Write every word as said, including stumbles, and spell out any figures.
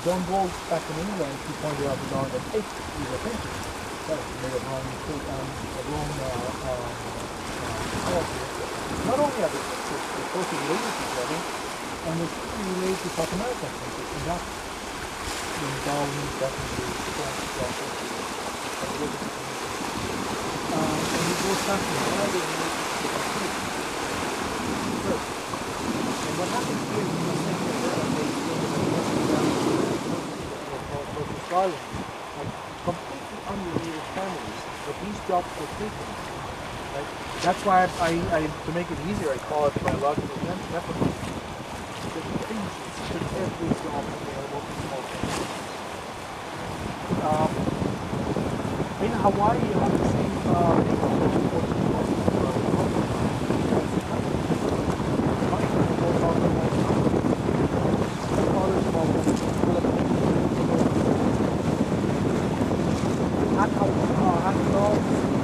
John Ball back in England, he pointed out the dawn that eight is a painting. That was made of wrong, um, a wrong uh, um, uh, policy. Not only are the pictures closely related to each other, and it's closely related to South American pictures, and that's when Darwin definitely strong process. Um, and he goes back to why they need to compete first. And what happens here is the same thing that Galapagos Island, like completely unrelated families, but these jobs were taken. Right? That's why I, I, I, to make it easier, I call it biological nepotism. Because things took every job available to small families. Um, in Hawaii, you have the same uh, thing on the How, how, uh, how